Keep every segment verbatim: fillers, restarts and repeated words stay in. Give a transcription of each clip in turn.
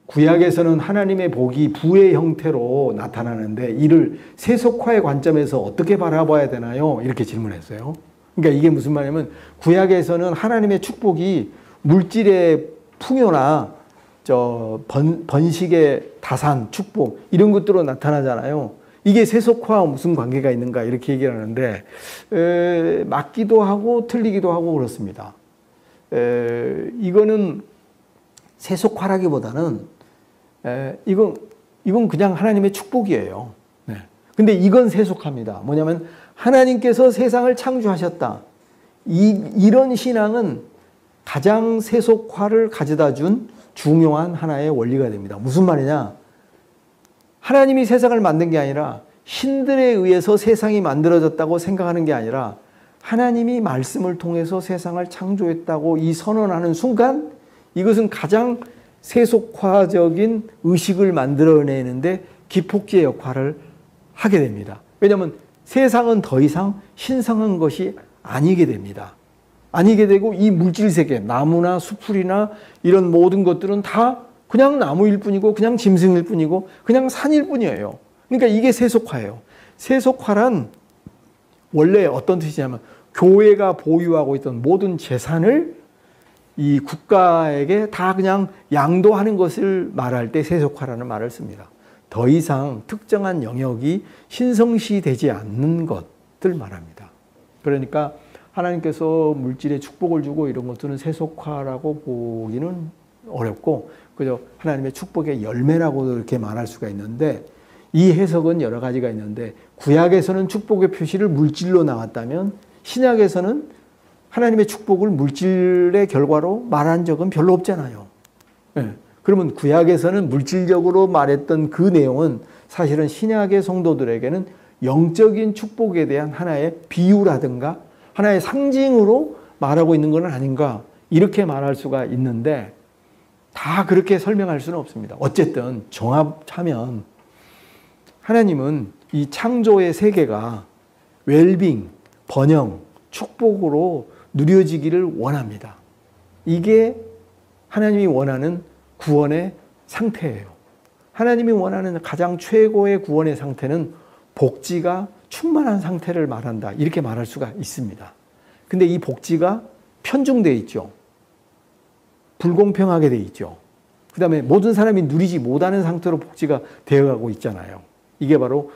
구약에서는 하나님의 복이 부의 형태로 나타나는데 이를 세속화의 관점에서 어떻게 바라봐야 되나요? 이렇게 질문했어요. 그러니까 이게 무슨 말이냐면 구약에서는 하나님의 축복이 물질의 풍요나 저 번, 번식의 다산, 축복 이런 것들로 나타나잖아요. 이게 세속화와 무슨 관계가 있는가 이렇게 얘기를 하는데 에, 맞기도 하고 틀리기도 하고 그렇습니다. 에, 이거는 세속화라기보다는 에, 이건, 이건 그냥 하나님의 축복이에요. 네. 근데 이건 세속화입니다. 뭐냐면 하나님께서 세상을 창조하셨다. 이, 이런 신앙은 가장 세속화를 가져다 준 중요한 하나의 원리가 됩니다. 무슨 말이냐? 하나님이 세상을 만든 게 아니라 신들에 의해서 세상이 만들어졌다고 생각하는 게 아니라 하나님이 말씀을 통해서 세상을 창조했다고 이 선언하는 순간 이것은 가장 세속화적인 의식을 만들어내는데 기폭제의 역할을 하게 됩니다. 왜냐하면 세상은 더 이상 신성한 것이 아니게 됩니다. 아니게 되고 이 물질세계, 나무나 수풀이나 이런 모든 것들은 다 그냥 나무일 뿐이고 그냥 짐승일 뿐이고 그냥 산일 뿐이에요. 그러니까 이게 세속화예요. 세속화란 원래 어떤 뜻이냐면 교회가 보유하고 있던 모든 재산을 이 국가에게 다 그냥 양도하는 것을 말할 때 세속화라는 말을 씁니다. 더 이상 특정한 영역이 신성시되지 않는 것들 말합니다. 그러니까 하나님께서 물질에 축복을 주고 이런 것들은 세속화라고 보기는 어렵고 그저 하나님의 축복의 열매라고 이렇게 말할 수가 있는데 이 해석은 여러 가지가 있는데 구약에서는 축복의 표시를 물질로 나왔다면 신약에서는 하나님의 축복을 물질의 결과로 말한 적은 별로 없잖아요. 네. 그러면 구약에서는 물질적으로 말했던 그 내용은 사실은 신약의 성도들에게는 영적인 축복에 대한 하나의 비유라든가 하나의 상징으로 말하고 있는 건 아닌가 이렇게 말할 수가 있는데 다 그렇게 설명할 수는 없습니다. 어쨌든 종합하면 하나님은 이 창조의 세계가 웰빙, 번영, 축복으로 누려지기를 원합니다. 이게 하나님이 원하는 구원의 상태예요. 하나님이 원하는 가장 최고의 구원의 상태는 복지가 충만한 상태를 말한다. 이렇게 말할 수가 있습니다. 근데 이 복지가 편중되어 있죠. 불공평하게 되어 있죠. 그 다음에 모든 사람이 누리지 못하는 상태로 복지가 되어가고 있잖아요. 이게 바로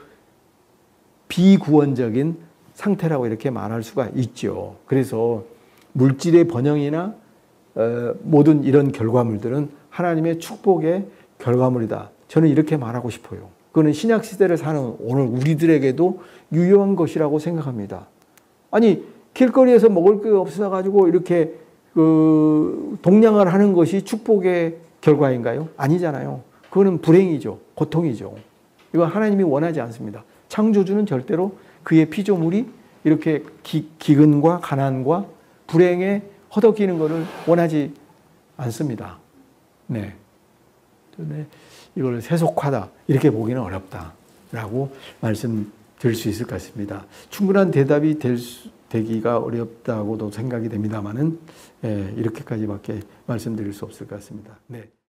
비구원적인 상태라고 이렇게 말할 수가 있죠. 그래서 물질의 번영이나 어, 모든 이런 결과물들은 하나님의 축복의 결과물이다. 저는 이렇게 말하고 싶어요. 그거는 신약 시대를 사는 오늘 우리들에게도 유효한 것이라고 생각합니다. 아니 길거리에서 먹을 게 없어가지고 이렇게 그 동냥을 하는 것이 축복의 결과인가요? 아니잖아요. 그거는 불행이죠. 고통이죠. 이거 하나님이 원하지 않습니다. 창조주는 절대로 그의 피조물이 이렇게 기, 기근과 가난과 불행에 허덕이는 것을 원하지 않습니다. 네. 네. 이걸 세속화다 이렇게 보기는 어렵다라고 말씀드릴 수 있을 것 같습니다. 충분한 대답이 될 수, 되기가 어렵다고도 생각이 됩니다만은 예, 이렇게까지밖에 말씀드릴 수 없을 것 같습니다. 네.